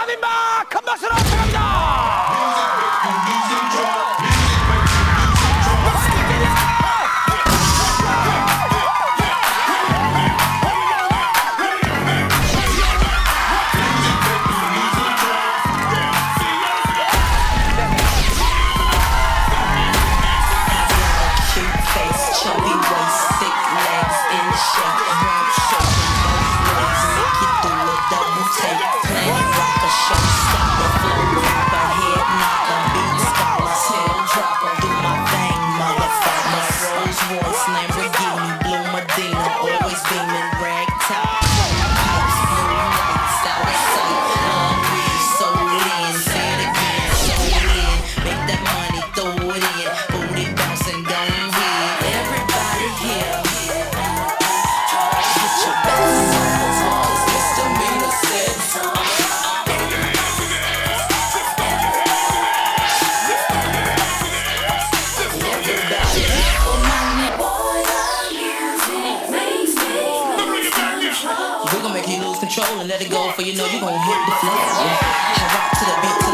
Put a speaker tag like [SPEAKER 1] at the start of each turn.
[SPEAKER 1] 마지막 큰 박수로 청합니다.
[SPEAKER 2] Control and let it go, for you know you gon' hit the floor. Yeah. I rock to the beat.